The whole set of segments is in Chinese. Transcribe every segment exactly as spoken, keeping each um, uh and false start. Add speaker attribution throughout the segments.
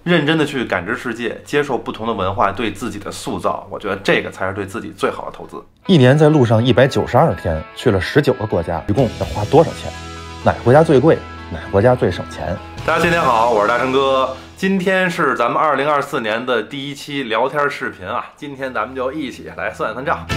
Speaker 1: 认真的去感知世界，接受不同的文化对自己的塑造，我觉得这个才是对自己最好的投资。
Speaker 2: 一年在路上一百九十二天，去了十九个国家，一共要花多少钱？哪个国家最贵？哪个国家最省钱？
Speaker 1: 大家今天好，我是大成哥。今天是咱们二零二四年的第一期聊天视频啊，今天咱们就一起来算算账。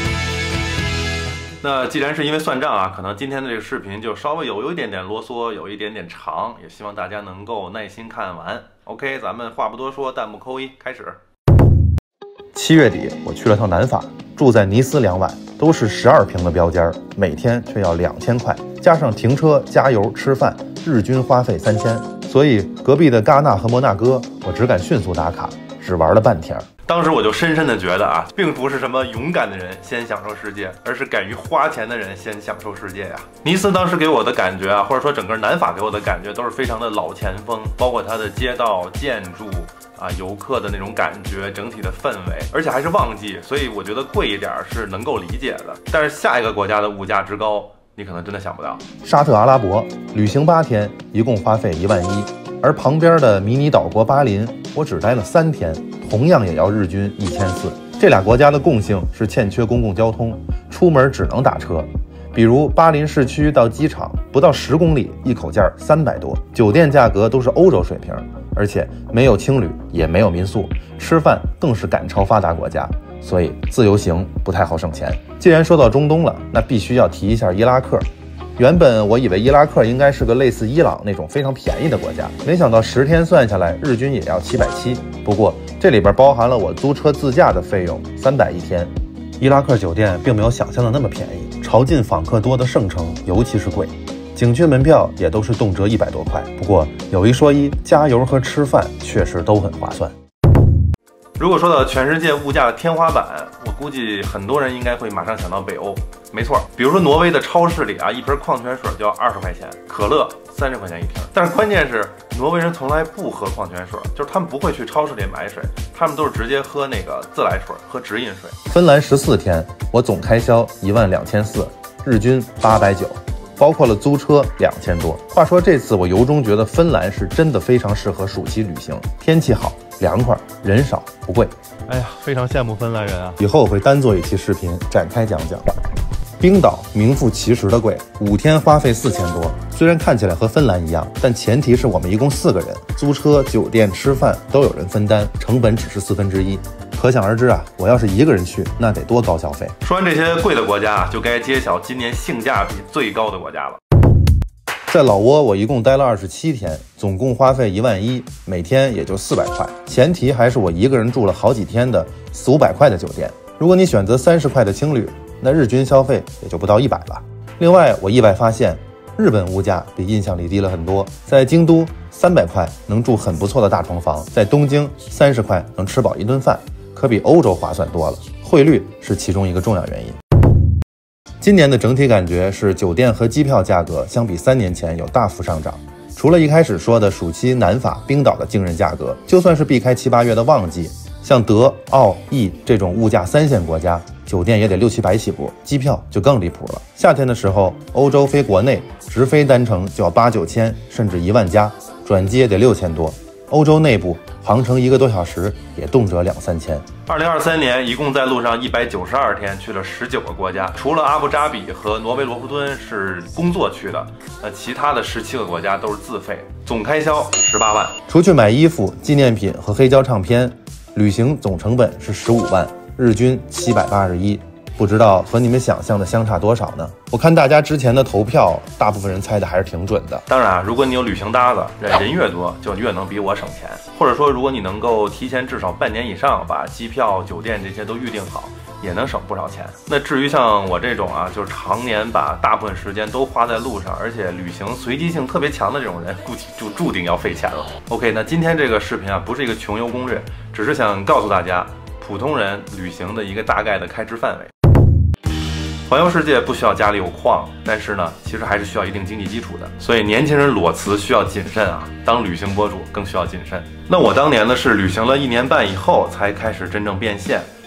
Speaker 1: 那既然是因为算账啊，可能今天的这个视频就稍微有有一点点啰嗦，有一点点长，也希望大家能够耐心看完。OK， 咱们话不多说，弹幕扣一，开始。
Speaker 2: 七月底我去了趟南法，住在尼斯两晚，都是十二平的标间，每天却要两千块，加上停车、加油、吃饭，日均花费三千。所以隔壁的戛纳和摩纳哥，我只敢迅速打卡，只玩了半天。
Speaker 1: 当时我就深深的觉得啊，并不是什么勇敢的人先享受世界，而是敢于花钱的人先享受世界呀。尼斯当时给我的感觉啊，或者说整个南法给我的感觉都是非常的老前锋，包括它的街道、建筑啊，游客的那种感觉，整体的氛围，而且还是旺季，所以我觉得贵一点是能够理解的。但是下一个国家的物价之高，你可能真的想不到。
Speaker 2: 沙特阿拉伯旅行八天，一共花费一万一，而旁边的迷你岛国巴林，我只待了三天，同样也要日均一千四。这俩国家的共性是欠缺公共交通，出门只能打车。比如巴林市区到机场不到十公里，一口价三百多，酒店价格都是欧洲水平，而且没有青旅，也没有民宿，吃饭更是赶超发达国家，所以自由行不太好省钱。既然说到中东了，那必须要提一下伊拉克。原本我以为伊拉克应该是个类似伊朗那种非常便宜的国家，没想到十天算下来，日均也要七百七。不过这里边包含了我租车自驾的费用，三百一天。伊拉克酒店并没有想象的那么便宜，朝觐访客多的圣城尤其是贵，景区门票也都是动辄一百多块。不过有一说一，加油和吃饭确实都很划算。
Speaker 1: 如果说到全世界物价的天花板，我估计很多人应该会马上想到北欧。没错，比如说挪威的超市里啊，一瓶矿泉水就要二十块钱，可乐三十块钱一瓶。但是关键是，挪威人从来不喝矿泉水，就是他们不会去超市里买水，他们都是直接喝那个自来水，喝直饮水。芬兰十四天，我总开销一万两千四，日均八百九，包括了租车两千多。话说这次我由衷觉得芬兰是真的非常适合暑期旅行，天气好。凉快，人少，不贵。
Speaker 3: 哎呀，非常羡慕芬兰人啊！
Speaker 2: 以后我会单做一期视频展开讲讲。冰岛名副其实的贵，五天花费四千多。虽然看起来和芬兰一样，但前提是我们一共四个人，租车、酒店、吃饭都有人分担，成本只是四分之一。可想而知啊，我要是一个人去，那得多高消费。
Speaker 1: 说完这些贵的国家，就该揭晓今年性价比最高的国家了。
Speaker 2: 在老挝，我一共待了二十七天，总共花费一万一，每天也就四百块。前提还是我一个人住了好几天的四五百块的酒店。如果你选择三十块的青旅，那日均消费也就不到一百了。另外，我意外发现，日本物价比印象里低了很多。在京都，三百块能住很不错的大床房；在东京，三十块能吃饱一顿饭，可比欧洲划算多了。汇率是其中一个重要原因。今年的整体感觉是酒店和机票价格相比三年前有大幅上涨，除了一开始说的暑期南法、冰岛的惊人价格，就算是避开七八月的旺季，像德、澳、意这种物价三线国家，酒店也得六七百起步，机票就更离谱了。夏天的时候，欧洲飞国内直飞单程就要八九千，甚至一万加，转机也得六千多。欧洲内部航程一个多小时也动辄两三千。
Speaker 1: 二零二三年一共在路上一百九十二天，去了十九个国家，除了阿布扎比和挪威罗弗敦是工作去的，那其他的十七个国家都是自费，总开销十八万。
Speaker 2: 除去买衣服、纪念品和黑胶唱片，旅行总成本是十五万，日均七百八十一。不知道和你们想象的相差多少呢？我看大家之前的投票，大部分人猜的还是挺准的。
Speaker 1: 当然，如果你有旅行搭子，人越多就越能比我省钱。或者说，如果你能够提前至少半年以上把机票、酒店这些都预定好，也能省不少钱。那至于像我这种啊，就是常年把大部分时间都花在路上，而且旅行随机性特别强的这种人，估计就注定要费钱了。OK， 那今天这个视频啊，不是一个穷游攻略，只是想告诉大家，普通人旅行的一个大概的开支范围。环游世界不需要家里有矿，但是呢，其实还是需要一定经济基础的。所以年轻人裸辞需要谨慎啊，当旅行博主更需要谨慎。那我当年呢是旅行了一年半以后才开始真正变现，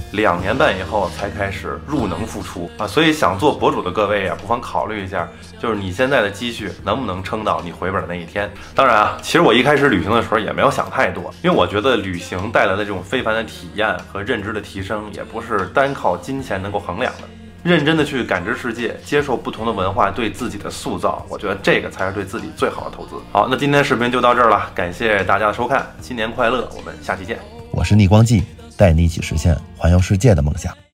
Speaker 1: 两年半以后才开始入能复出啊。所以想做博主的各位啊，不妨考虑一下，就是你现在的积蓄能不能撑到你回本的那一天。当然啊，其实我一开始旅行的时候也没有想太多，因为我觉得旅行带来的这种非凡的体验和认知的提升，也不是单靠金钱能够衡量的。认真的去感知世界，接受不同的文化对自己的塑造，我觉得这个才是对自己最好的投资。好，那今天视频就到这儿了，感谢大家的收看，新年快乐，我们下期见。
Speaker 2: 我是逆光记，带你一起实现环游世界的梦想。